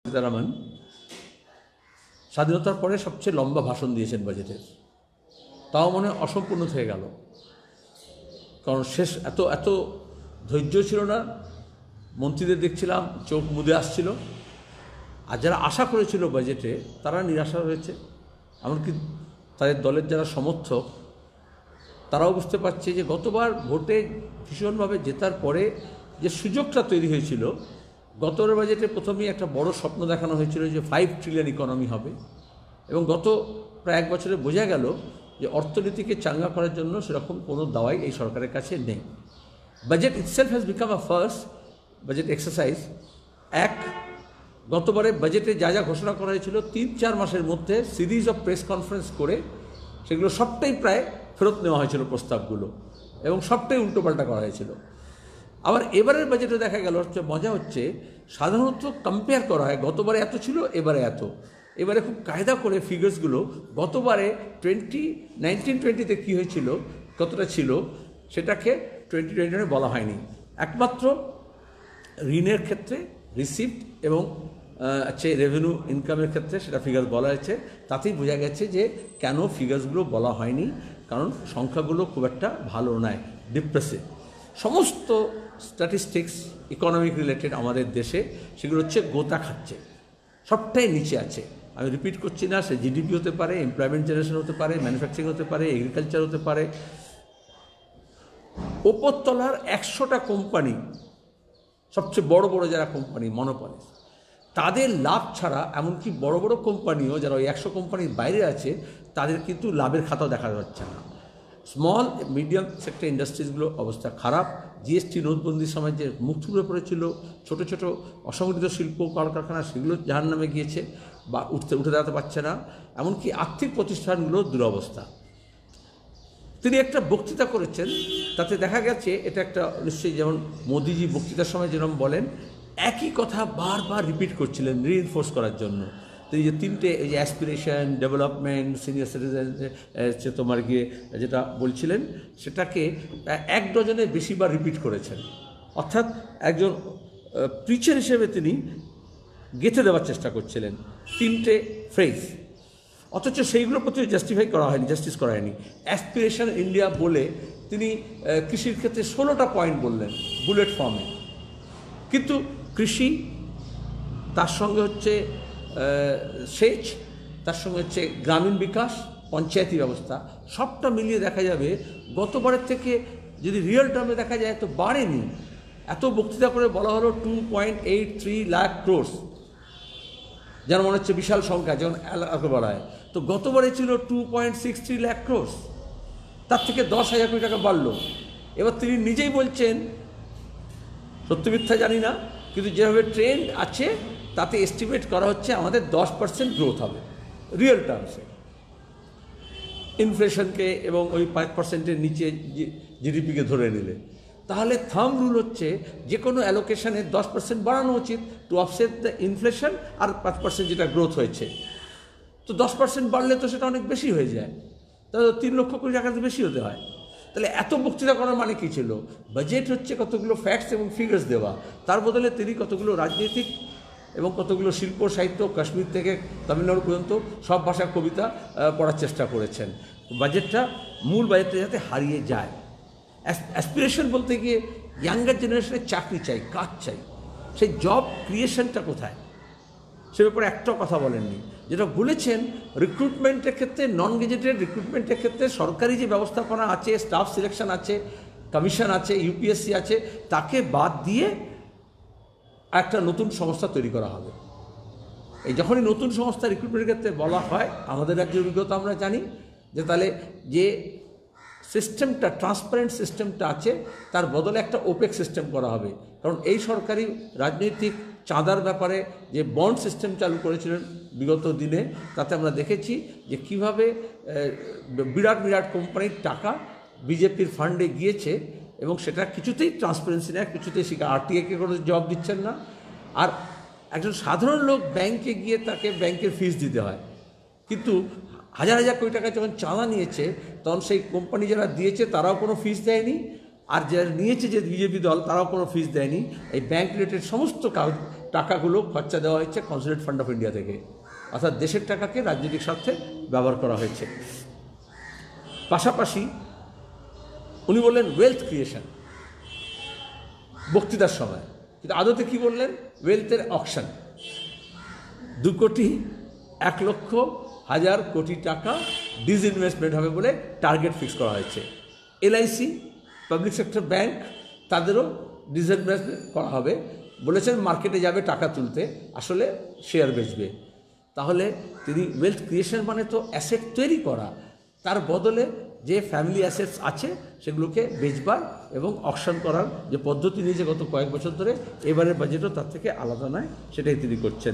সীতারামন স্বাধীনতার পরে সবচেয়ে লম্বা ভাষণ দিয়েছেন বাজেটের, তাও মনে অসম্পূর্ণ থেকে গেল, কারণ শেষ এত ধৈর্য ছিল না। মন্ত্রীদের দেখছিলাম চোখ মুদে আসছিল, আর যারা আশা করেছিল বাজেটে তারা নিরাশা হয়েছে। এমনকি তাদের দলের যারা সমর্থক তারাও বুঝতে পারছে যে গতবার ভোটে ভীষণভাবে জেতার পরে যে সুযোগটা তৈরি হয়েছিল, গতবার বাজেটে প্রথমেই একটা বড় স্বপ্ন দেখানো হয়েছিল যে 5 ট্রিলিয়ন ইকোনমি হবে, এবং গত প্রায় 1 বছরে বোঝা গেল যে অর্থনীতিকে চাঙ্গা করার জন্য সেরকম কোনো দাওয়াই এই সরকারের কাছে নেই। Budget itself has become a first budget exercise. গতবারে বাজেটে যা যা ঘোষণা করা হয়েছিল 3-4 মাসের মধ্যে সিরিজ অফ প্রেস কনফারেন্স করে সেগুলো সবটাই প্রায় ফেরত নেওয়া হয়েছিল প্রস্তাবগুলো, এবং সবটাই উল্টোপাল্টা করা হয়েছিল। আবার এবারের বাজেটে দেখা গেল মজা হচ্ছে, সাধারণত কম্পেয়ার করা হয় গতবারে এত ছিল এবারে এত, এবারে খুব কায়দা করে ফিগার্সগুলো গতবারে 2019-20তে কী হয়েছিল, কতটা ছিল সেটাকে 2021 বলা হয়নি। একমাত্র ঋণের ক্ষেত্রে রিসিপ্ট এবং রেভিনিউ ইনকামের ক্ষেত্রে সেটা ফিগার বলা হয়েছে। তাতেই বোঝা গেছে যে কেন ফিগার্সগুলো বলা হয়নি, কারণ সংখ্যাগুলো খুব একটা ভালো নয়, ডিপ্রেসিভ। সমস্ত স্ট্যাটিস্টিক্স ইকোনমিক রিলেটেড আমাদের দেশে সেগুলো হচ্ছে গোতা খাচ্ছে, সবটাই নিচে আছে। আমি রিপিট করছি না, সে জিডিপি হতে পারে, এমপ্লয়মেন্ট জেনারেশন হতে পারে, ম্যানুফ্যাকচারিং হতে পারে, এগ্রিকালচার হতে পারে। ওপরতলার 100টা কোম্পানি, সবচেয়ে বড় বড় যারা কোম্পানি মনোপলি, তাদের লাভ ছাড়া এমনকি বড় বড় কোম্পানিও যারা ওই 100 কোম্পানির বাইরে আছে তাদের কিন্তু লাভের খাতাও দেখা যাচ্ছে না। স্মল মিডিয়াম সেক্টর ইন্ডাস্ট্রিজগুলো অবস্থা খারাপ। জিএসটি নোটবন্দির সময় যে মুখ থুবড়ে পড়েছিল ছোটো ছোটো অসংগঠিত শিল্প কলকারখানা, সেগুলো জাহান্নামে গিয়েছে বা উঠে দাঁড়াতে পারছে না। এমনকি আর্থিক প্রতিষ্ঠানগুলোর দুরবস্থা। তিনি একটা বক্তৃতা করেছেন, তাতে দেখা গেছে এটা একটা নিশ্চয়ই, যেমন মোদিজি বক্তৃতার সময় যেরকম বলেন, একই কথা বারবার রিপিট করছিলেন রিইনফোর্স করার জন্য। তিনি যে 3টে এই যে অ্যাসপিরেশন, ডেভেলপমেন্ট, সিনিয়র সিটিজেন তোমার গিয়ে যেটা বলছিলেন, সেটাকে 1 ডজনের বেশিবার রিপিট করেছেন। অর্থাৎ একজন প্রিচার হিসেবে তিনি গেঁথে দেওয়ার চেষ্টা করছিলেন 3টে ফ্রেজ, অথচ সেইগুলোর প্রতি জাস্টিস করা হয়নি। অ্যাসপিরেশন ইন্ডিয়া বলে তিনি কৃষির ক্ষেত্রে 16টা পয়েন্ট বললেন বুলেট ফর্মে, কিন্তু কৃষি, তার সঙ্গে হচ্ছে সেচ, তার সঙ্গে হচ্ছে গ্রামীণ বিকাশ, পঞ্চায়েতি ব্যবস্থা, সবটা মিলিয়ে দেখা যাবে গতবারের থেকে যদি রিয়েল টার্মে দেখা যায় তো বাড়েনি। এত বক্তৃতা করে বলা হলো 2.83 লাখ ক্রোর্স, যেন মনে হচ্ছে বিশাল সংখ্যা যেমন বলা হয়। তো গতবারে ছিল 2.63 লাখ ক্রোর্স, তার থেকে 10,000 কোটি টাকা বাড়লো। এবার তিনি নিজেই বলছেন, সত্য মিথ্যা জানি না, কিন্তু যেভাবে ট্রেন্ড আছে তাতে এস্টিমেট করা হচ্ছে আমাদের 10% গ্রোথ হবে রিয়েল টার্মসে, ইনফ্লেশনকে এবং ওই 5%-এর নিচে জিডিপিকে ধরে নিলে। তাহলে থাম্ব রুল হচ্ছে যে কোনো অ্যালোকেশনে 10% বাড়ানো উচিত টু অফসেট দ্য ইনফ্লেশন, আর 5% যেটা গ্রোথ হয়েছে। তো 10% বাড়লে তো সেটা অনেক বেশি হয়ে যায়, তাহলে 3 লক্ষ কোটি টাকাতে বেশি হতে হয়। তাহলে এত বক্তৃতা করার মানে কী ছিল? বাজেট হচ্ছে কতগুলো ফ্যাক্টস এবং ফিগার্স দেওয়া, তার বদলে তিনি কতগুলো রাজনৈতিক এবং কতগুলো শিল্প সাহিত্য, কাশ্মীর থেকে তামিলনাড়ু পর্যন্ত সব ভাষার কবিতা পড়ার চেষ্টা করেছেন। বাজেটটা, মূল বাজেটটা যাতে হারিয়ে যায়। অ্যাসপিরেশন বলতে গিয়ে ইয়াঙ্গার জেনারেশনের চাকরি চাই, কাজ চাই, সেই জব ক্রিয়েশনটা কোথায় সে ব্যাপারে একটাও কথা বলেননি। যেটা বলেছেন, রিক্রুটমেন্টের ক্ষেত্রে, নন গেজেটেড রিক্রুটমেন্টের ক্ষেত্রে সরকারি যে ব্যবস্থাপনা আছে, স্টাফ সিলেকশন আছে, কমিশন আছে, ইউপিএসসি আছে, তাকে বাদ দিয়ে একটা নতুন সংস্থা তৈরি করা হবে। এই যখনই নতুন সংস্থা রিক্রুটমেন্টের ক্ষেত্রে বলা হয়, আমাদের রাজ্যের অভিজ্ঞতা আমরা জানি যে তাহলে যে সিস্টেমটা, ট্রান্সপারেন্ট সিস্টেমটা আছে, তার বদলে একটা ওপেক সিস্টেম করা হবে। কারণ এই সরকারি রাজনৈতিক চাঁদার ব্যাপারে যে বন্ড সিস্টেম চালু করেছিলেন বিগত দিনে, তাতে আমরা দেখেছি যে কীভাবে বিরাট বিরাট কোম্পানির টাকা বিজেপির ফান্ডে গিয়েছে, এবং সেটা কিছুতেই ট্রান্সপারেন্সি নেই, কিছুতেই সেটা আরটিআইকে কোনো জবাব দিচ্ছেন না। আর একজন সাধারণ লোক ব্যাংকে গিয়ে তাকে ব্যাংকের ফিস দিতে হয়, কিন্তু হাজার হাজার কোটি টাকা যখন চাঁদা নিয়েছে, তখন সেই কোম্পানি যারা দিয়েছে তারাও কোনো ফিস দেয়নি, আর যারা নিয়েছে যে বিজেপি দল, তারাও কোনো ফিস দেয়নি। এই ব্যাংক রিলেটেড সমস্ত টাকাগুলো খরচা দেওয়া হয়েছে কনসোলিডেটেড ফান্ড অফ ইন্ডিয়া থেকে, অর্থাৎ দেশের টাকাকে রাজনৈতিক স্বার্থে ব্যবহার করা হয়েছে। পাশাপাশি উনি বললেন ওয়েলথ ক্রিয়েশন বক্তৃতার সময়, কিন্তু আদতে কি বললেন? ওয়েলথের অকশন। 2,01,00,000 কোটি টাকা ডিসইনভেস্টমেন্ট হবে বলে টার্গেট ফিক্স করা হয়েছে। LIC পাবলিক সেক্টর ব্যাংক তাদেরও ডিসইনভেস্টমেন্ট করা হবে, বলেছেন মার্কেটে যাবে টাকা তুলতে, আসলে শেয়ার বেচবে। তাহলে তিনি ওয়েলথ ক্রিয়েশন মানে তো অ্যাসেট তৈরি করা, তার বদলে যে ফ্যামিলি অ্যাসেটস আছে সেগুলোকে বেচবার এবং অকশন করার যে পদ্ধতি নিয়েছে গত কয়েক বছর ধরে, এবারের বাজেটও তার থেকে আলাদা নয়, সেটাই তিনি করছেন।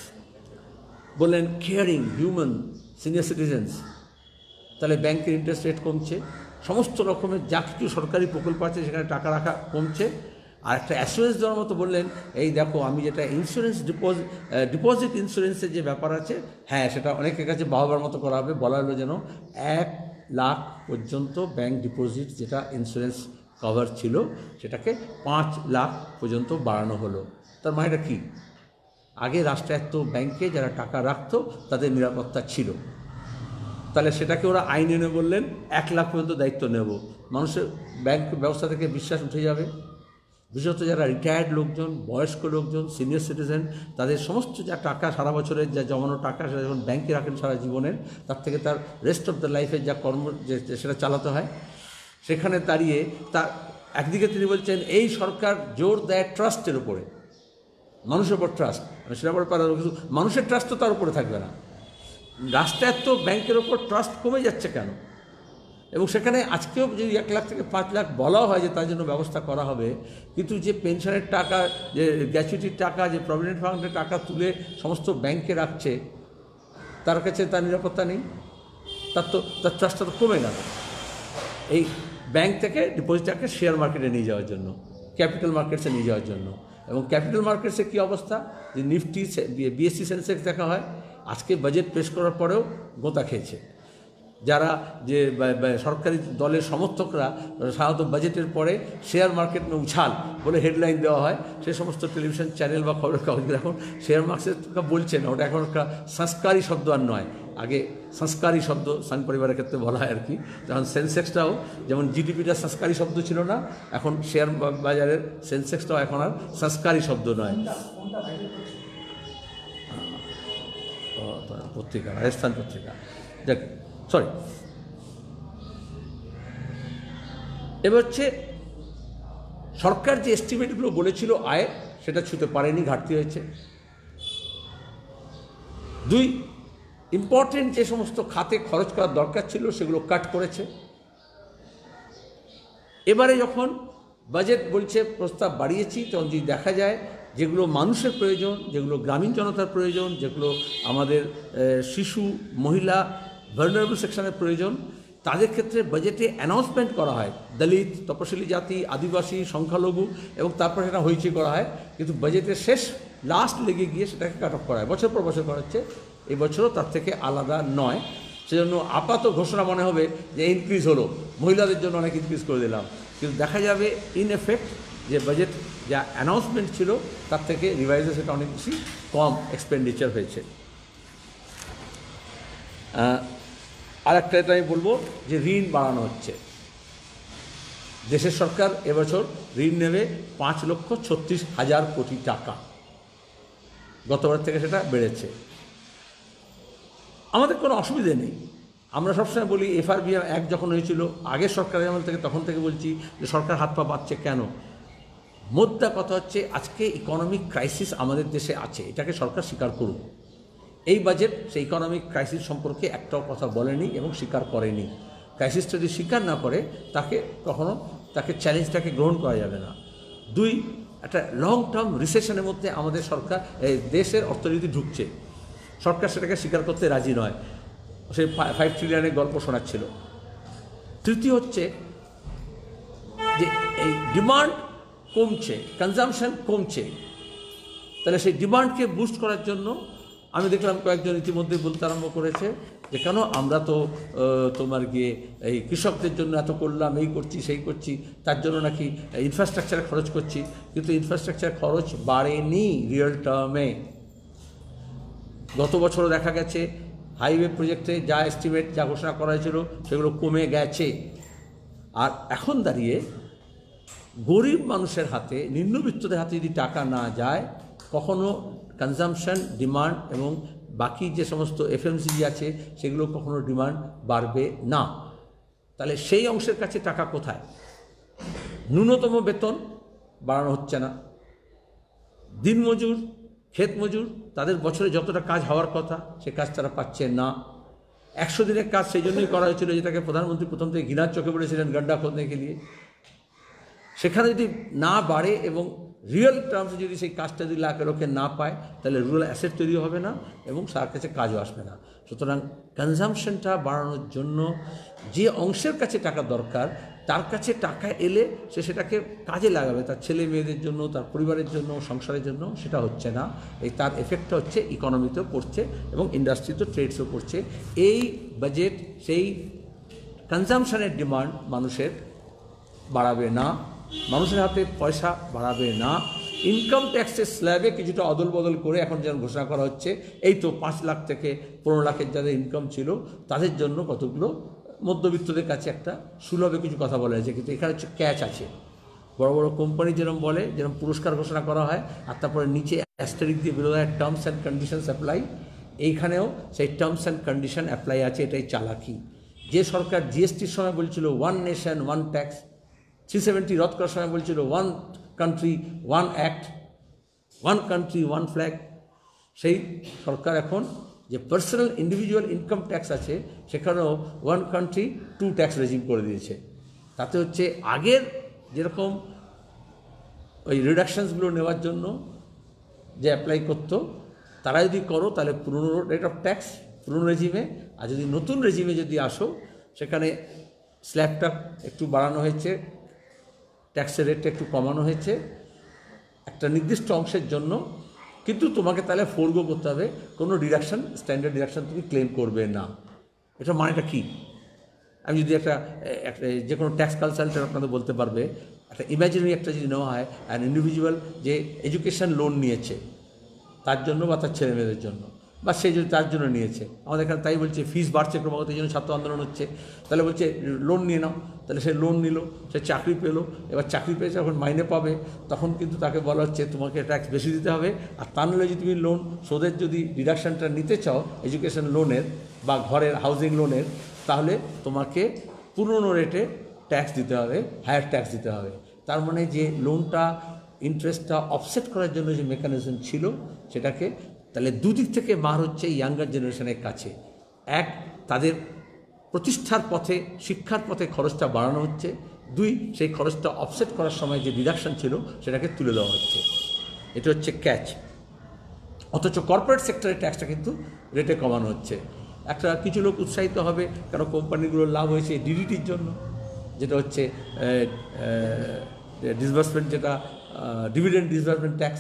বললেন কেয়ারিং হিউম্যান সিনিয়র সিটিজেন্স, তাহলে ব্যাংকের ইন্টারেস্ট রেট কমছে, সমস্ত রকমের যা কিছু সরকারি প্রকল্প আছে সেখানে টাকা রাখা কমছে। আর একটা অ্যাসুরেন্স দেওয়ার মতো বললেন, এই দেখো আমি যেটা ইন্স্যুরেন্স ডিপোজিট ইন্স্যুরেন্সের যে ব্যাপার আছে, হ্যাঁ সেটা অনেকের কাছে বাহবার মতো করা হবে। বলা হলো যেন 1 লাখ পর্যন্ত ব্যাংক ডিপোজিট যেটা ইন্স্যুরেন্স কভার ছিল সেটাকে 5 লাখ পর্যন্ত বাড়ানো হলো। তার মানে এটা কী? আগে রাষ্ট্রায়ত্ত ব্যাংকে যারা টাকা রাখতো তাদের নিরাপত্তা ছিল, তাহলে সেটাকে ওরা আইন এনে বললেন 1 লাখ পর্যন্ত দায়িত্ব নেব। মানুষের ব্যাংক ব্যবস্থা থেকে বিশ্বাস উঠে যাবে। বিশেষত যারা রিটায়ার্ড লোকজন, বয়স্ক লোকজন, সিনিয়র সিটিজেন, তাদের সমস্ত যা টাকা সারা বছরের যা জমানো টাকা সেটা যখন ব্যাংকে রাখেন সারা জীবনের, তার থেকে তার রেস্ট অফ দ্য লাইফের যা কর্ম সেটা চালাতে হয়। সেখানে দাঁড়িয়ে তার একদিকে তিনি বলছেন এই সরকার জোর দেয় ট্রাস্টের উপরে, মানুষের উপর ট্রাস্ট, সেটা বড় পারে কিছু মানুষের ট্রাস্ট তো তার উপরে থাকবে না। রাষ্ট্রায়ত্ত ব্যাংকের ওপর ট্রাস্ট কমে যাচ্ছে কেন? এবং সেখানে আজকেও যদি 1 লাখ থেকে 5 লাখ বলা হয় যে তার জন্য ব্যবস্থা করা হবে, কিন্তু যে পেনশনের টাকা, যে গ্র্যাচুইটির টাকা, যে প্রভিডেন্ট ফান্ডের টাকা তুলে সমস্ত ব্যাংকে রাখছে, তার কাছে তার নিরাপত্তা নেই, তার ট্রাস্টটা তো কমে গেল। এই ব্যাংক থেকে ডিপোজিটটাকে শেয়ার মার্কেটে নিয়ে যাওয়ার জন্য, ক্যাপিটাল মার্কেটসে নিয়ে যাওয়ার জন্য। এবং ক্যাপিটাল মার্কেটসে কী অবস্থা? যে নিফটি, BSE সেন্সেক্স দেখা হয়, আজকে বাজেট পেশ করার পরেও গোতা খেয়েছে। যারা যে সরকারি দলের সমর্থকরা সাধারণত বাজেটের পরে শেয়ার মার্কেট में উছাল বলে হেডলাইন দেওয়া হয়, সে সমস্ত টেলিভিশন চ্যানেল বা খবরের কাগজগুলো এখন শেয়ার মার্কেট বলছে না, ওটা এখন একটা সংস্কারী শব্দ আর নয়। আগে সংস্কারী শব্দ সংঘ পরিবারের ক্ষেত্রে বলা হয় আর কি। যখন সেন্সেক্সটাও যেমন জিডিপিটা সংস্কারী শব্দ ছিল না, এখন শেয়ার বাজারের সেন্সেক্সটাও এখন আর সংস্কারী শব্দ নয়। পত্রিকা, রাজস্থান পত্রিকা, দেখ সরি। এবার হচ্ছে সরকার যে এস্টিমেটগুলো বলেছিল আয়, সেটা ছুঁতে পারেনি, ঘাটতি হয়েছে। 2, ইম্পর্টেন্ট যে সমস্ত খাতে খরচ করার দরকার ছিল সেগুলো কাট করেছে। এবারে যখন বাজেট বলছে প্রস্তাব বাড়িয়েছি, তখন যদি দেখা যায় যেগুলো মানুষের প্রয়োজন, যেগুলো গ্রামীণ জনতার প্রয়োজন, যেগুলো আমাদের শিশু, মহিলা, ভালনারেবল সেকশনের প্রয়োজন, তাদের ক্ষেত্রে বাজেটে অ্যানাউন্সমেন্ট করা হয় দলিত, তপশিলি জাতি, আদিবাসী, সংখ্যালঘু, এবং তারপর সেটা হইচই করা হয়। কিন্তু বাজেটের শেষ লাস্ট লেগে গিয়ে সেটাকে কাট অফ করা হয়, বছর পর বছর করা হচ্ছে। এই বছরও তার থেকে আলাদা নয়। সেজন্য আপাত ঘোষণা মনে হবে যে ইনক্রিজ হলো, মহিলাদের জন্য অনেক ইনক্রিজ করে দিলাম, কিন্তু দেখা যাবে ইন এফেক্ট যে বাজেট যা অ্যানাউন্সমেন্ট ছিল তার থেকে রিভাইজে সেটা অনেক বেশি কম এক্সপেন্ডিচার হয়েছে। আর একটা এটা আমি বলবো যে ঋণ বাড়ানো হচ্ছে। দেশের সরকার এবছর ঋণ নেবে 5,36,000 কোটি টাকা, গতবার থেকে সেটা বেড়েছে। আমাদের কোনো অসুবিধে নেই, আমরা সবসময় বলি FRBM অ্যাক্ট যখন হয়েছিল আগের সরকারের আমল থেকে, তখন থেকে বলছি যে সরকার হাত পা বাঁধছে কেন। মোদ্দা কথা হচ্ছে আজকে ইকোনমিক ক্রাইসিস আমাদের দেশে আছে, এটাকে সরকার স্বীকার করুক। এই বাজেট সেই ইকোনমিক ক্রাইসিস সম্পর্কে একটাও কথা বলেনি এবং স্বীকার করেনি। ক্রাইসিসটা যদি স্বীকার না করে তাকে চ্যালেঞ্জটাকে গ্রহণ করা যাবে না। 2, একটা লং টার্ম রিসেশনের মধ্যে আমাদের সরকার, দেশের অর্থনীতি ঢুকছে, সরকার সেটাকে স্বীকার করতে রাজি নয়। সে 5 ট্রিলিয়নের গল্প শোনাচ্ছিল। 3 হচ্ছে যে এই ডিমান্ড কমছে, কনজামশন কমছে, তাহলে সেই ডিমান্ডকে বুস্ট করার জন্য আমি দেখলাম কয়েকজন ইতিমধ্যে বলতে আরম্ভ করেছে যে কেন আমরা তো তোমার গিয়ে এই কৃষকদের জন্য এত করলাম, এই করছি সেই করছি, তার জন্য নাকি ইনফ্রাস্ট্রাকচারে খরচ করছি, কিন্তু ইনফ্রাস্ট্রাকচার খরচ বাড়েনি রিয়েল টার্মে। গত বছরও দেখা গেছে হাইওয়ে প্রজেক্টে যা এস্টিমেট, যা ঘোষণা করা হয়েছিল সেগুলো কমে গেছে। আর এখন দাঁড়িয়ে গরিব মানুষের হাতে, নিম্নবিত্তদের হাতে যদি টাকা না যায়, কখনো কনজামশন, ডিমান্ড এবং বাকি যে সমস্ত এফএমসিজি আছে সেগুলো কখনো ডিমান্ড বাড়বে না। তাহলে সেই অংশের কাছে টাকা কোথায়? ন্যূনতম বেতন বাড়ানো হচ্ছে না, দিনমজুর, ক্ষেত মজুর, তাদের বছরে যতটা কাজ হওয়ার কথা সে কাজ তারা পাচ্ছে না। 100 দিনের কাজ সেই জন্যই করা হয়েছিল যেটাকে প্রধানমন্ত্রী প্রথম থেকে ঘৃণার চোখে বলেছিলেন গড্ডা খোদনে কে লিয়ে। সেখানে যদি না বাড়ে এবং রিয়েল টার্মসে যদি সেই কাজটা যদি লোকে না পায়, তাহলে রুরাল অ্যাসেট তৈরি হবে না এবং তার কাছে কাজও আসবে না। সুতরাং কনজামশনটা বাড়ানোর জন্য যে অংশের কাছে টাকা দরকার, তার কাছে টাকা এলে সে সেটাকে কাজে লাগাবে, তার ছেলে মেয়েদের জন্য, তার পরিবারের জন্য, সংসারের জন্য। সেটা হচ্ছে না। এই তার এফেক্টটা হচ্ছে ইকোনমিতেও পড়ছে এবং ইন্ডাস্ট্রিতেও, ট্রেডসও পড়ছে। এই বাজেট সেই কনজামশনের ডিমান্ড মানুষের বাড়াবে না, মানুষের হাতে পয়সা বাড়াবে না। ইনকাম ট্যাক্সের স্ল্যাবে কিছুটা অদল বদল করে এখন যেমন ঘোষণা করা হচ্ছে, এই তো 5 লাখ থেকে 15 লাখের যাদের ইনকাম ছিল তাদের জন্য কতগুলো মধ্যবিত্তদের কাছে একটা সুলভে কিছু কথা বলা হয়েছে। কিন্তু এখানে হচ্ছে ক্যাচ আছে। বড় বড় কোম্পানি যেরকম বলে, যেরকম পুরস্কার ঘোষণা করা হয় আর তারপরে নিচে অ্যাস্টারিক দিয়ে বেরোয় হয় টার্মস অ্যান্ড কন্ডিশনস অ্যাপ্লাই। এইখানেও সেই টার্মস অ্যান্ড কন্ডিশন অ্যাপ্লাই আছে। এটাই চালাকি। যে সরকার জিএসটির সময় বলছিল 1 নেশন 1 ট্যাক্স, 370 রদ করার সময় বলছিল 1 কান্ট্রি 1 অ্যাক্ট, 1 কান্ট্রি 1 ফ্ল্যাগ, সেই সরকার এখন যে পার্সোনাল ইন্ডিভিজুয়াল ইনকাম ট্যাক্স আছে সেখানেও 1 কান্ট্রি 2 ট্যাক্স রেজিম করে দিয়েছে। তাতে হচ্ছে আগের যেরকম ওই রিডাকশানসগুলো নেওয়ার জন্য যে অ্যাপ্লাই করতো, তারা যদি করো তাহলে পুরনো রেট অফ ট্যাক্স, পুরনো রেজিমে। আর যদি নতুন রেজিমে যদি আসো, সেখানে স্ল্যাবটা একটু বাড়ানো হয়েছে, ট্যাক্সের রেটটা একটু কমানো হয়েছে একটা নির্দিষ্ট অংশের জন্য, কিন্তু তোমাকে তাহলে ফোরগো করতে হবে, কোনো ডিডাকশান, স্ট্যান্ডার্ড ডিডাকশান তুমি ক্লেম করবে না। এটা মানেটা কী? আমি যদি একটা যে কোনো ট্যাক্স কনসালটেন্ট আপনাদের বলতে পারবে, একটা ইমাজিনারি একটা যদি নেওয়া হয়, অ্যান ইন্ডিভিজুয়াল যে এডুকেশান লোন নিয়েছে তার জন্য বা তার ছেলে মেয়েদের জন্য, বা সে যদি তার জন্য নিয়েছে, আমাদের এখানে তাই বলছে ফিস বাড়ছে ক্রমাগত, এই জন্য ছাত্র আন্দোলন হচ্ছে। তাহলে বলছে লোন নিয়ে নাও, তাহলে সে লোন নিল, সে চাকরি পেলো, এবার চাকরি পেয়ে যখন মাইনে পাবে তখন কিন্তু তাকে বলা হচ্ছে তোমাকে ট্যাক্স বেশি দিতে হবে। আর তা নাহলে যদি তুমি লোন শোধের যদি ডিডাকশানটা নিতে চাও এডুকেশন লোনের বা ঘরের হাউজিং লোনের, তাহলে তোমাকে পুরনো রেটে ট্যাক্স দিতে হবে, হায়ার ট্যাক্স দিতে হবে। তার মানে যে লোনটা ইন্টারেস্টটা অফসেট করার জন্য যে মেকানিজম ছিল সেটাকে, তাহলে দুদিক থেকে মার হচ্ছে ইয়াঙ্গার জেনারেশনের কাছে। এক, তাদের প্রতিষ্ঠার পথে, শিক্ষার পথে খরচটা বাড়ানো হচ্ছে। 2, সেই খরচটা অফসেট করার সময় যে ডিডাকশন ছিল সেটাকে তুলে দেওয়া হচ্ছে। এটা হচ্ছে ক্যাচ। অথচ কর্পোরেট সেক্টরের ট্যাক্সটা কিন্তু রেটে কমানো হচ্ছে। একটা কিছু লোক উৎসাহিত হবে কারণ কোম্পানিগুলোর লাভ হয়েছে ডিডিটির জন্য, যেটা হচ্ছে ডিসবার্সমেন্ট, যেটা ডিভিডেন্ড ডিসবার্সমেন্ট ট্যাক্স।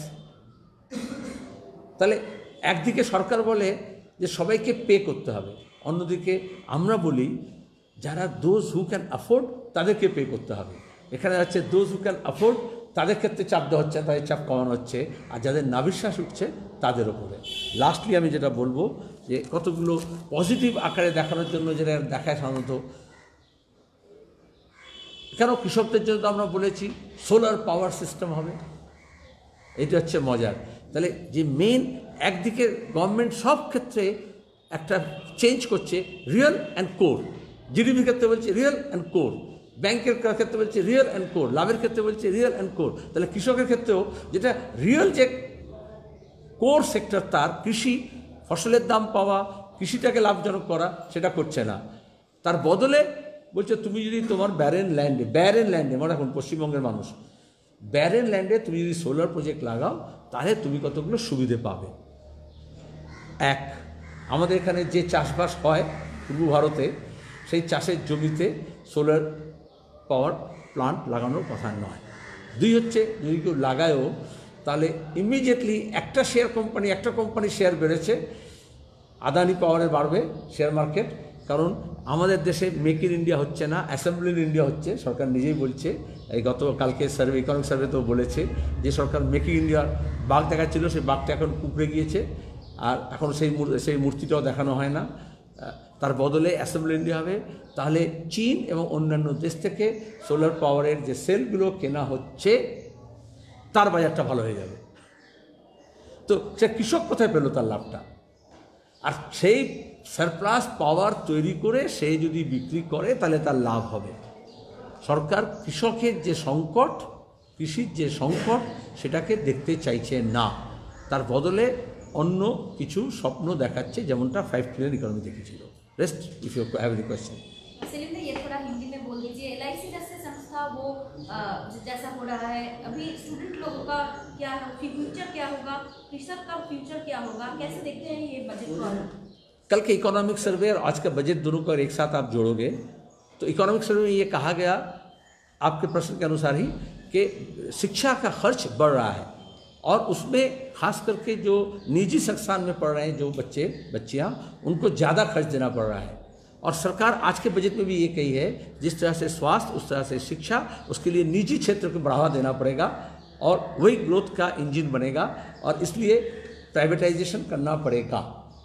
তাহলে একদিকে সরকার বলে যে সবাইকে পে করতে হবে, অন্যদিকে আমরা বলি যারা দোজ হু ক্যান অ্যাফোর্ড তাদেরকে পে করতে হবে। এখানে হচ্ছে দোজ হু ক্যান অ্যাফোর্ড, তাদের ক্ষেত্রে চাপ দেওয়া হচ্ছে, তাদের চাপ কমানো হচ্ছে, আর যাদের নাবিশ্বাস উঠছে তাদের ওপরে। লাস্টলি আমি যেটা বলবো যে কতগুলো পজিটিভ আকারে দেখানোর জন্য যেটা দেখায় সাধারণত, কেন কৃষকদের জন্য তো আমরা বলেছি সোলার পাওয়ার সিস্টেম হবে, এটা হচ্ছে মজার। তাহলে যে মেন, একদিকে গভর্নমেন্ট সব ক্ষেত্রে একটা চেঞ্জ করছে রিয়েল অ্যান্ড কোর, জিডিপির ক্ষেত্রে বলছে রিয়েল অ্যান্ড কোর, ব্যাংকের ক্ষেত্রে বলছে রিয়েল অ্যান্ড কোর, লাভের ক্ষেত্রে বলছে রিয়েল অ্যান্ড কোর। তাহলে কৃষকের ক্ষেত্রেও যেটা রিয়েল যে কোর সেক্টর, তার কৃষি, ফসলের দাম পাওয়া, কৃষিটাকে লাভজনক করা, সেটা করছে না। তার বদলে বলছে তুমি যদি তোমার ব্যারেন ল্যান্ডে মানে এখন পশ্চিমবঙ্গের মানুষ, ব্যারেন ল্যান্ডে তুমি যদি সোলার প্রজেক্ট লাগাও তাহলে তুমি কতগুলো সুবিধে পাবে। এক, আমাদের এখানে যে চাষবাস হয় পূর্ব ভারতে, সেই চাষের জমিতে সোলার পাওয়ার প্লান্ট লাগানোর কথা নয়। 2 হচ্ছে যদি কেউ লাগায়ও তাহলে ইমিডিয়েটলি একটা শেয়ার কোম্পানি, একটা কোম্পানির শেয়ার বেড়েছে, আদানি পাওয়ারে বাড়বে শেয়ার মার্কেট। কারণ আমাদের দেশে মেক ইন ইন্ডিয়া হচ্ছে না, অ্যাসেম্বলি ইন ইন্ডিয়া হচ্ছে। সরকার নিজেই বলছে, এই গতকালকে সার্ভে, ইকোনমিক সার্ভে তো বলেছে যে সরকার মেক ইন ইন্ডিয়ার বাঘ দেখাচ্ছিল, সেই বাঘটা এখন উপড়ে গিয়েছে, আর এখন সেই মূর্তিটাও দেখানো হয় না। তার বদলে অ্যাসেম্বলি ইন্ডিয়া হবে। তাহলে চীন এবং অন্যান্য দেশ থেকে সোলার পাওয়ারের যে সেলগুলো কেনা হচ্ছে তার বাজারটা ভালো হয়ে যাবে। তো সে কৃষক কোথায় পেল তার লাভটা? আর সেই সারপ্লাস পাওয়ার তৈরি করে সে যদি বিক্রি করে তাহলে তার লাভ হবে। সরকার কৃষকের যে সংকট, কৃষির যে সংকট, সেটাকে দেখতে চাইছে না, তার বদলে অন্য কিছু স্বপ্ন দেখাচ্ছে, যেমনটা 5 ট্রিলিয়ন ইকোনমি দেখেছিল। Rest if you have any question. Salim ने ये थोड़ा हिंदी में बोल दीजिए, एलआईसी जैसे संस्था वो जैसा हो रहा है अभी, स्टूडेंट लोगों का क्या फ्यूचर क्या होगा, कृषक का फ्यूचर क्या होगा, कैसे देखते हैं ये बजट को? कल के इकोनॉमिक सर्वे और आज का बजट दोनों को एक साथ आप जोड़ोगे तो इकोनॉमिक सर्वे में ये कहा गया आपके प्रश्न के अनुसार ही कि शिक्षा का खर्च बढ़ रहा है, और उसमें खास करके जो निजी संस्थान में पढ़ रहे हैं जो बच्चियाँ, उनको ज़्यादा खर्च देना पड़ रहा है। और सरकार आज के बजट में भी ये कही है, जिस तरह से स्वास्थ्य उस तरह से शिक्षा, उसके लिए निजी क्षेत्र को बढ़ावा देना पड़ेगा और वही ग्रोथ का इंजन बनेगा, और इसलिए प्राइवेटाइजेशन करना पड़ेगा,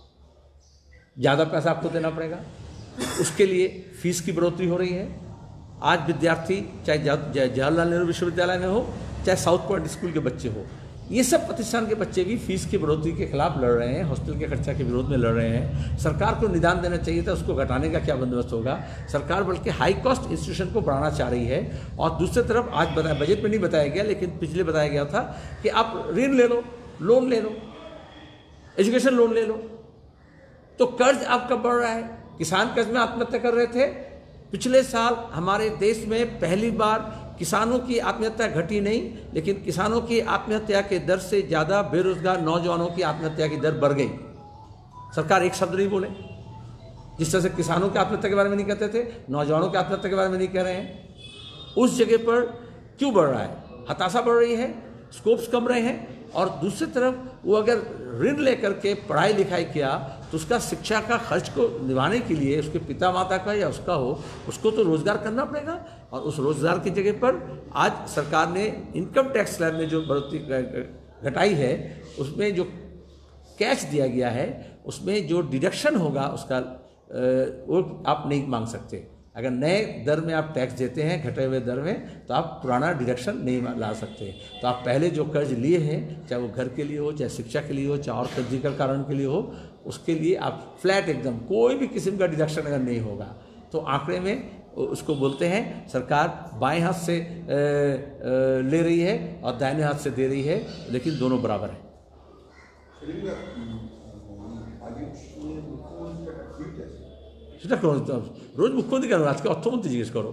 ज़्यादा पैसा आपको देना पड़ेगा। उसके लिए फीस की बढ़ोतरी हो रही है। आज विद्यार्थी चाहे जवाहरलाल नेहरू विश्वविद्यालय में हो, चाहे साउथ पॉइंट स्कूल के बच्चे हो, ये सब प्रतिष्ठान के बच्चे भी फीस की बढ़ोतरी के खिलाफ लड़ रहे हैं, हॉस्टल के खर्चा के विरोध में लड़ रहे हैं। सरकार को निदान देना चाहिए था, उसको घटाने का क्या बंदोबस्त होगा? सरकार बल्कि हाई कॉस्ट इंस्टीट्यूशन को बढ़ाना चाह रही है। और दूसरी तरफ आज बजट में नहीं बताया गया, लेकिन पिछले बताया गया था कि आप ऋण ले लो, लोन ले लो, एजुकेशन लोन ले लो, तो कर्ज आपका बढ़ रहा है। किसान कर्ज में आत्महत्या कर रहे थे। पिछले साल हमारे देश में पहली बार किसानों की आत्महत्या घटी नहीं, लेकिन किसानों की आत्महत्या के दर से ज़्यादा बेरोजगार नौजवानों की आत्महत्या की दर बढ़ गई। सरकार एक शब्द नहीं बोले। जिस तरह से किसानों की आत्महत्या के बारे में नहीं कहते थे, नौजवानों की आत्महत्या के बारे में नहीं कह रहे हैं। उस जगह पर क्यों बढ़ रहा है? हताशा बढ़ रही है, स्कोप्स कम रहे हैं, और दूसरी तरफ वो अगर ऋण लेकर के पढ़ाई लिखाई किया तो उसका शिक्षा का खर्च को निभाने के लिए, उसके पिता माता का या उसका हो, उसको तो रोज़गार करना पड़ेगा। और उस रोज़गार की जगह पर आज सरकार ने इनकम टैक्स स्लैब में जो बढ़ोतरी घटाई है, उसमें जो कैश दिया गया है, उसमें जो डिडक्शन होगा उसका वो आप नहीं मांग सकते। अगर नए दर में आप टैक्स देते हैं, घटे हुए दर में, तो आप पुराना डिडक्शन नहीं ला सकते। तो आप पहले जो कर्ज लिए हैं, चाहे वो घर के लिए हो, चाहे शिक्षा के लिए हो, चाहे और फिजिकल कारण के लिए हो, उसके लिए आप फ्लैट एकदम कोई भी किस्म का डिडक्शन अगर नहीं होगा, तो आंकड़े में उसको बोलते हैं सरकार बाएं हाथ से ले रही है और दाहिने हाथ से दे रही है, लेकिन दोनों बराबर है। সেটা রোজ মুখ্যমন্ত্রী কেন, আজকে অর্থমন্ত্রী জিজ্ঞেস করো।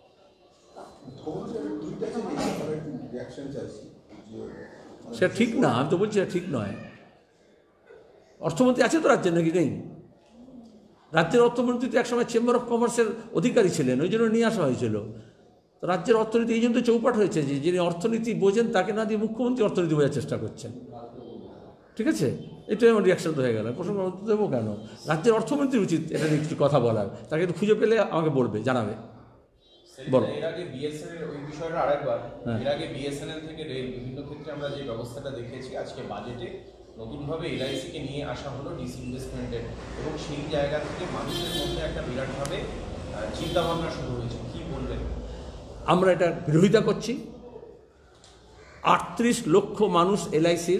সেটা ঠিক না, আমি তো বলছি ঠিক নয়। অর্থমন্ত্রী আছে তো রাজ্যের, নাকি নেই? রাজ্যের অর্থমন্ত্রী তো একসময় চেম্বার অফ কমার্সের অধিকারী ছিলেন, ওই জন্য নিয়ে আসা হয়েছিল। তো রাজ্যের অর্থনীতি এই জন্য তো চৌপাট হয়েছে যে যিনি অর্থনীতি বোঝেন তাকে না দিয়ে মুখ্যমন্ত্রী অর্থনীতি বোঝার চেষ্টা করছেন। ঠিক আছে, এটাই আমার রিয়াকশন তো হয়ে গেল। প্রশ্ন দেবো কেন? রাজ্যের অর্থমন্ত্রী উচিত এটা নিয়ে কিছু কথা বলার, তাকে একটু খুঁজে পেলে আমাকে বলবে, জানাবে। বলো। এর আগে বিএসএনএল ওই বিষয়টা আরেকবার, এর আগে বিএসএনএল থেকে রেল বিভিন্ন ক্ষেত্রে আমরা যে ব্যবস্থাটা দেখেছি, আজকে বাজেটে নতুনভাবে এলআইসিকে নিয়ে আসা হলো ডিসইনভেস্টমেন্টের, এবং সেই জায়গা থেকে মানুষের মধ্যে একটা বিরাটভাবে চিন্তাভাবনা শুরু হয়েছে। কী বলবেন? আমরা এটা বিরোধিতা করছি। 38 লক্ষ মানুষ এলআইসির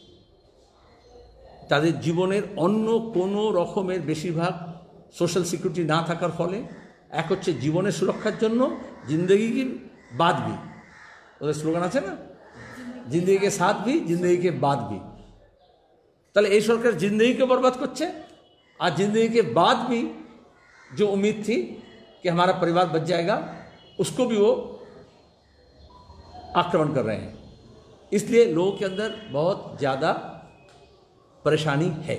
তাদের জীবনের অন্য কোনো রকমের বেশিরভাগ সোশ্যাল সিকিউরিটি না থাকার ফলে, এক হচ্ছে জীবনের সুরক্ষার জন্য, জিন্দগি কি বাদ ভি, ওদের স্লোগান আছে না, জিন্দগি কে সাথ ভি জিন্দগি কে বাদ ভি। তাহলে এই সরকার জিন্দগিকে बर्बाद করছে, আর जिंदगी के बाद भी जो उम्मीद थी कि हमारा परिवार बच जाएगा, उसको भी वो आक्रमण कर रहे हैं। इसलिए लोगों के अंदर बहुत ज़्यादा परेशानी है।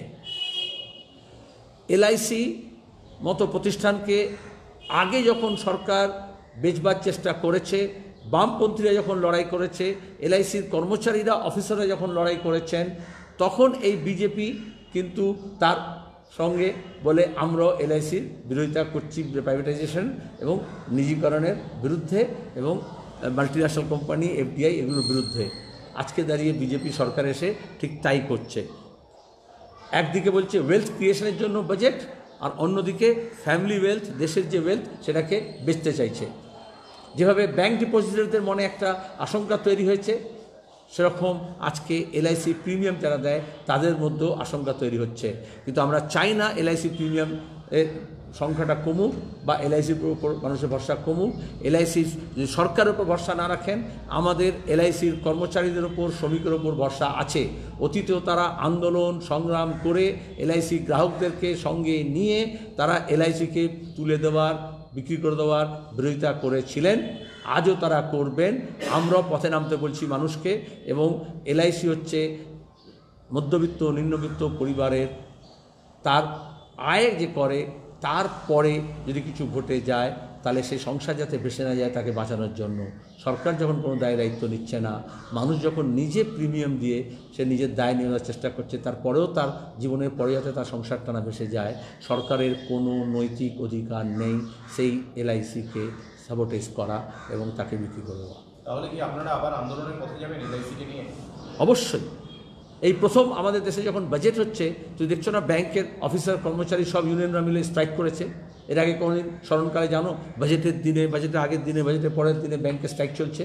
एलआईसी মতো প্রতিষ্ঠানকে আগে যখন সরকার বেচবার চেষ্টা করেছে, বামপন্থীরা যখন লড়াই করেছে, এলআইসির কর্মচারীরা অফিসাররা যখন লড়াই করেছেন, তখন এই বিজেপি কিন্তু তার সঙ্গে বলে আমরাও এলআইসির বিরোধিতা করছি, প্রাইভেটাইজেশন এবং নিজিকরণের বিরুদ্ধে এবং মাল্টিন্যাশনাল কোম্পানি, এফডিআই এগুলোর বিরুদ্ধে। আজকে দাঁড়িয়ে বিজেপি সরকার এসে ঠিক তাই করছে। একদিকে বলছে ওয়েলথ ক্রিয়েশনের জন্য বাজেট, আর অন্যদিকে ফ্যামিলি ওয়েলথ, দেশের যে ওয়েলথ সেটাকে বেচতে চাইছে। যেভাবে ব্যাংক ডিপোজিটরদের মনে একটা আশঙ্কা তৈরি হয়েছে, সেরকম আজকে এলআইসি প্রিমিয়াম যারা দেয় তাদের মধ্যেও আশঙ্কা তৈরি হচ্ছে। কিন্তু আমরা চাই না এলআইসি প্রিমিয়াম এর সংখ্যাটা কমুক বা এলআইসির উপর মানুষের ভরসা কমুক। এলআইসি যদি সরকারের উপর ভরসা না রাখেন, আমাদের এলআইসির কর্মচারীদের ওপর, শ্রমিকের ওপর ভরসা আছে। অতীতেও তারা আন্দোলন সংগ্রাম করে এলআইসি গ্রাহকদেরকে সঙ্গে নিয়ে তারা এলআইসিকে তুলে দেওয়ার, বিক্রি করে দেওয়ার বিরোধিতা করেছিলেন, আজও তারা করবেন। আমরাও পথে নামতে বলছি মানুষকে। এবং এলআইসি হচ্ছে মধ্যবিত্ত নিম্নবিত্ত পরিবারের, তার আয় যে করে তারপরে যদি কিছু ঘটে যায় তাহলে সেই সংসার যাতে ভেসে না যায়, তাকে বাঁচানোর জন্য সরকার যখন কোনো দায় দায়িত্ব নিচ্ছে না, মানুষ যখন নিজে প্রিমিয়াম দিয়ে সে নিজের দায় নেওয়ার চেষ্টা করছে, তারপরেও তার জীবনের পরে যাতে তার সংসারটা না ভেসে যায়, সরকারের কোনো নৈতিক অধিকার নেই সেই এলআইসিকে সাবোটেজ করা এবং তাকে বিক্রি করে দেওয়া। তাহলে কি আপনারা আবার আন্দোলনের পথে যাবেন এলআইসিকে নিয়ে? অবশ্যই। এই প্রথম আমাদের দেশে যখন বাজেট হচ্ছে, তুই দেখছো না ব্যাংকের অফিসার কর্মচারী সব ইউনিয়নরা মিলে স্ট্রাইক করেছে। এর আগে কোনোদিন স্মরণকালে জানো বাজেটের দিনে, বাজেটের আগের দিনে, বাজেটের পরের দিনে ব্যাংকে স্ট্রাইক চলছে?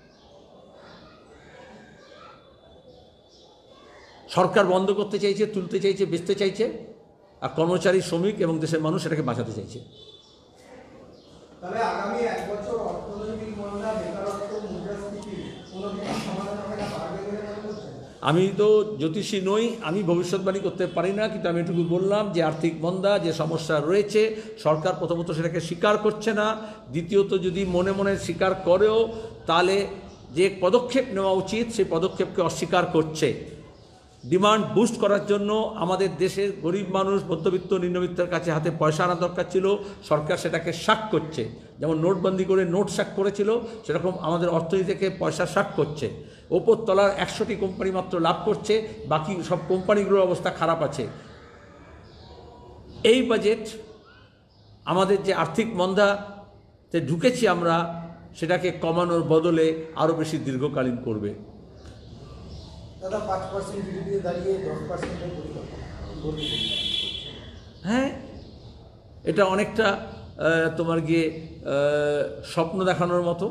সরকার বন্ধ করতে চাইছে, তুলতে চাইছে, বেচতে চাইছে, আর কর্মচারী, শ্রমিক এবং দেশের মানুষ এটাকে বাঁচাতে চাইছে। তাহলে আগামী 1 বছর অর্থনৈতিক মন্দা, বেকারত্ব, মুদ্রাস্ফীতি কোনো কিছু সমাধান হবে না, পারবে বলে মনে করছেন? আমি তো জ্যোতিষী নই, আমি ভবিষ্যৎবাণী করতে পারি না, কিন্তু আমি এটুকু বললাম যে আর্থিক মন্দা, যে সমস্যা রয়েছে, সরকার প্রথমত সেটাকে স্বীকার করছে না, দ্বিতীয়ত যদি মনে মনে স্বীকার করেও তাহলে যে পদক্ষেপ নেওয়া উচিত সেই পদক্ষেপকে অস্বীকার করছে। ডিমান্ড বুস্ট করার জন্য আমাদের দেশের গরিব মানুষ, মধ্যবিত্ত, নিম্নবিত্তের কাছে হাতে পয়সা আনা দরকার ছিল, সরকার সেটাকে শাক করছে। যেমন নোটবন্দি করে নোট শাক করেছিল, সেরকম আমাদের অর্থনীতি থেকে পয়সা শাক করছে। ওপর তলার 100টি কোম্পানি মাত্র লাভ করছে, বাকি সব কোম্পানিগুলোর অবস্থা খারাপ আছে। এই বাজেট আমাদের যে আর্থিক মন্দাতে ঢুকেছি আমরা, সেটাকে কমানোর বদলে আরও বেশি দীর্ঘকালীন করবে। দাদা 5% জিডিপি দাঁড়িয়ে 10%-এর পরিকল্পনা। হ্যাঁ, এটা অনেকটা তোমার গিয়ে স্বপ্ন দেখানোর মতো।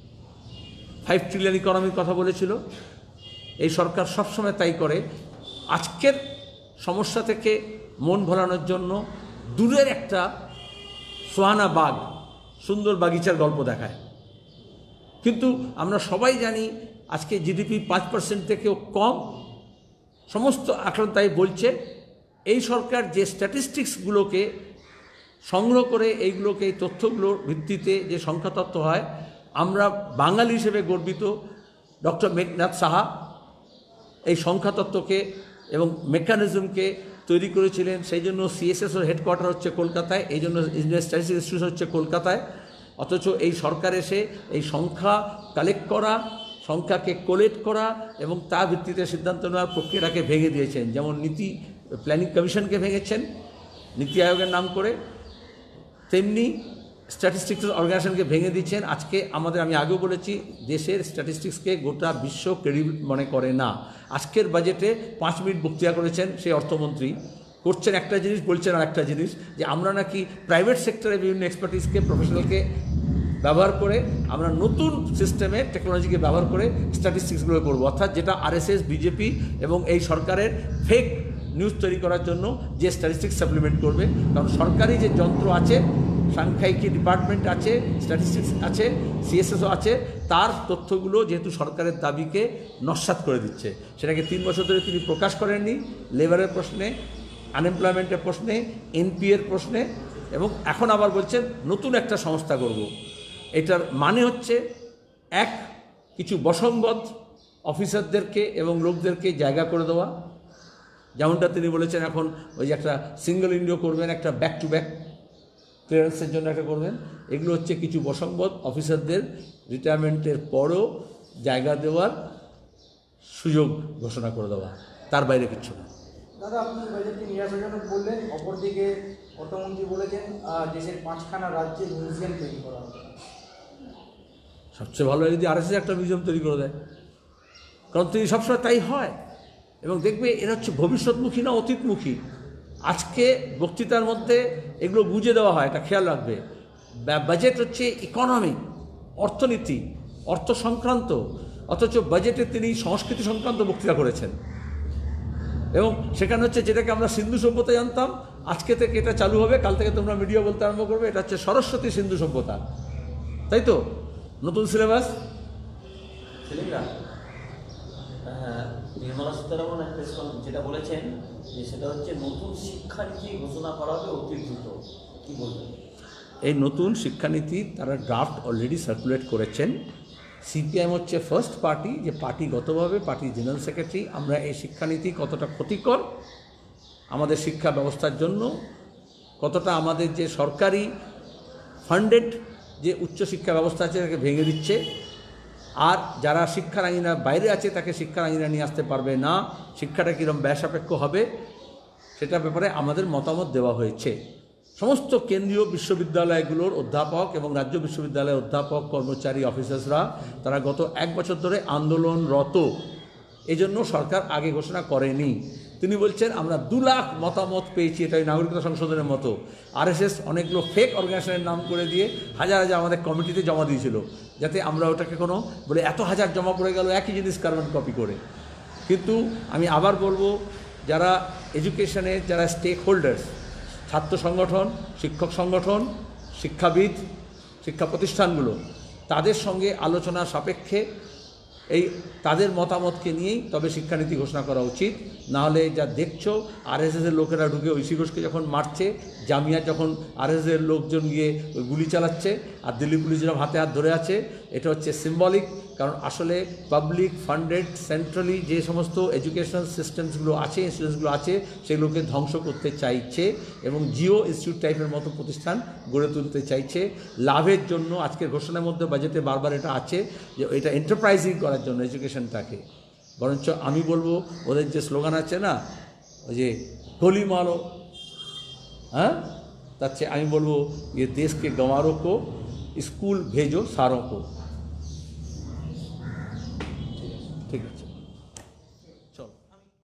5 ট্রিলিয়ন ইকোনমির কথা বলেছিল, এই সরকার সবসময় তাই করে। আজকের সমস্যা থেকে মন ভোলানোর জন্য দূরের একটা সোহানা বাগ, সুন্দর বাগিচার গল্প দেখায়। কিন্তু আমরা সবাই জানি আজকে জিডিপি 5% থেকেও কম। সমস্ত আঁকড়া তাই বলছে। এই সরকার যে স্ট্যাটিস্টিক্সগুলোকে সংগ্রহ করে, এইগুলোকে, এই তথ্যগুলোর ভিত্তিতে যে সংখ্যাতত্ত্ব হয়, আমরা বাঙালি হিসেবে গর্বিত। ডক্টর মেঘনাথ সাহা এই সংখ্যাতত্ত্বকে এবং মেকানিজমকে তৈরি করেছিলেন। সেই জন্য সিএসএসওর হেডকোয়ার্টার হচ্ছে কলকাতায়, এই জন্য ইন্ডিয়ান স্ট্যাটিস্টিক্স ইনস্টিটিউট হচ্ছে কলকাতায়। অথচ এই সরকার এসে এই সংখ্যা কালেক্ট করা, সংখ্যাকে কোলেক্ট করা এবং তার ভিত্তিতে সিদ্ধান্ত নেওয়ার প্রক্রিয়াটাকে ভেঙে দিয়েছেন। যেমন নীতি প্ল্যানিং কমিশনকে ভেঙেছেন নীতি আয়োগের নাম করে, তেমনি স্ট্যাটিস্টিক্স অর্গানাইজেশনকে ভেঙে দিচ্ছেন। আজকে আমাদের, আমি আগেও বলেছি, দেশের স্ট্যাটিস্টিক্সকে গোটা বিশ্ব ক্রেডিবল মনে করে না। আজকের বাজেটে 5 মিনিট বক্তৃতা করেছেন সেই অর্থমন্ত্রী, করছেন একটা জিনিস, বলছেন আর একটা জিনিস, যে আমরা নাকি প্রাইভেট সেক্টরে বিভিন্ন এক্সপার্টিসকে, প্রফেশনালকে ব্যবহার করে আমরা নতুন সিস্টেমে, টেকনোলজিকে ব্যবহার করে স্ট্যাটিস্টিক্সগুলো করবো। অর্থাৎ যেটা আরএসএস, বিজেপি এবং এই সরকারের ফেক নিউজ তৈরি করার জন্য যে স্ট্যাটিস্টিক্স সাপ্লিমেন্ট করবে। কারণ সরকারি যে যন্ত্র আছে, সাংখ্যিকী ডিপার্টমেন্ট আছে, স্ট্যাটিস্টিক্স আছে, সিএসএসও আছে, তার তথ্যগুলো যেহেতু সরকারের দাবিকে নস্যাৎ করে দিচ্ছে। সেটাকে 3 বছর ধরে তিনি প্রকাশ করেননি, লেবারের প্রশ্নে, আনএমপ্লয়মেন্টের প্রশ্নে, এনপিএর প্রশ্নে, এবং এখন আবার বলছেন নতুন একটা সংস্থা করব। এটার মানে হচ্ছে কিছু বসংগত অফিসারদেরকে এবং লোকদেরকে জায়গা করে দেওয়া। যেমনটা তিনি বলেছেন এখন ওই যে একটা সিঙ্গল উইন্ডো করবেন, একটা ব্যাক টু ব্যাক ক্লিয়ারেন্সের জন্য একটা করবেন। এগুলো হচ্ছে কিছু বসংবদ অফিসারদের রিটায়ারমেন্টের পরও জায়গা দেওয়ার সুযোগ ঘোষণা করে দেওয়া, তার বাইরে কিচ্ছু না। দাদা, আপনি বাজেটকে নিরাশাজনক বললেন, অপরদিকে অর্থমন্ত্রী বলেছেন দেশের 5খানা রাজ্যে মিউজিয়াম তৈরি করা হবে। সবচেয়ে ভালো যদি আরএসএস একটা মিউজিয়াম তৈরি করে দেয়, কারণ তৈরি সবসময় তাই হয়। এবং দেখবে এরা হচ্ছে ভবিষ্যৎমুখী না অতীতমুখী। আজকে বক্তৃতার মধ্যে এগুলো বুঝে দেওয়া হয়, এটা খেয়াল রাখবে। বাজেট হচ্ছে ইকোনমি, অর্থনীতি, অর্থ সংক্রান্ত, অথচ বাজেটে তিনি সংস্কৃতি সংক্রান্ত বক্তৃতা করেছেন। এবং সেখানে হচ্ছে যেটাকে আমরা সিন্ধু সভ্যতা জানতাম, আজকে থেকে এটা চালু হবে, কাল থেকে তোমরা মিডিয়া বলতে আরম্ভ করবে এটা হচ্ছে সরস্বতী সিন্ধু সভ্যতা, তাই তো? নতুন সিলেবাস। নির্মলা সীতারামন একটা যেটা বলেছেন যে সেটা হচ্ছে নতুন শিক্ষানীতি ঘোষণা করা হবে অতি দ্রুত, কী বলবেন? এই নতুন শিক্ষানীতি তারা ড্রাফট অলরেডি সার্কুলেট করেছেন। সিপিআইএম হচ্ছে ফার্স্ট পার্টি যে পার্টিগতভাবে, পার্টির জেনারেল সেক্রেটারি, আমরা এই শিক্ষানীতি কতটা ক্ষতিকর আমাদের শিক্ষা ব্যবস্থার জন্য, কতটা আমাদের যে সরকারি ফান্ডেড যে উচ্চশিক্ষা ব্যবস্থা আছে তাকে ভেঙে দিচ্ছে, আর যারা শিক্ষার আঙিনার বাইরে আছে তাকে শিক্ষার আঙিনা নিয়ে আসতে পারবে না, শিক্ষাটা কীরকম ব্যয়সাপেক্ষ হবে সেটার ব্যাপারে আমাদের মতামত দেওয়া হয়েছে। সমস্ত কেন্দ্রীয় বিশ্ববিদ্যালয়গুলোর অধ্যাপক এবং রাজ্য বিশ্ববিদ্যালয়ের অধ্যাপক, কর্মচারী, অফিসার্সরা তারা গত 1 বছর ধরে আন্দোলনরত, এজন্য সরকার আগে ঘোষণা করেনি। তিনি বলছেন আমরা 2 লাখ মতামত পেয়েছি, এটা নাগরিকতা সংশোধনের মতো। আরএসএস অনেকগুলো ফেক অর্গানাইজেশনের নাম করে দিয়ে হাজার হাজার আমাদের কমিটিতে জমা দিয়েছিল, যাতে আমরা ওটাকে কোনো বলে এত হাজার জমা পড়ে গেল একই জিনিস কার্বন কপি করে। কিন্তু আমি আবার বলবো, যারা এডুকেশনে যারা স্টেক হোল্ডার্স, ছাত্র সংগঠন, শিক্ষক সংগঠন, শিক্ষাবিদ, শিক্ষা প্রতিষ্ঠানগুলো, তাদের সঙ্গে আলোচনা সাপেক্ষে এই তাদের মতামতকে নিয়েই তবে শিক্ষানীতি ঘোষণা করা উচিত। নাহলে যা দেখছো আরএসএসের লোকেরা ঢুকে ঐশী ঘোষকে যখন মারছে, জামিয়া যখন আরএসএসের লোকজন গিয়ে গুলি চালাচ্ছে, আর দিল্লি পুলিশ যেরকম হাতে হাত ধরে আছে, এটা হচ্ছে সিম্বলিক। কারণ আসলে পাবলিক ফান্ডেড সেন্ট্রালি যে সমস্ত এডুকেশনাল সিস্টেমসগুলো আছে, ইনস্টিটিউটসগুলো আছে, সেগুলোকে ধ্বংস করতে চাইছে এবং জিও ইনস্টিটিউট টাইপের মতো প্রতিষ্ঠান গড়ে তুলতে চাইছে লাভের জন্য। আজকের ঘোষণার মধ্যে বাজেটে বারবার এটা আছে যে এটা এন্টারপ্রাইজিং করার জন্য এডুকেশনটাকে। বরঞ্চ আমি বলবো ওদের যে স্লোগান আছে না, ওই যে গোলি মারো, হ্যাঁ, তার চেয়ে আমি বলবো ये देश के गंवारों को स्कूल भेजो सारों को। ঠিক আছে।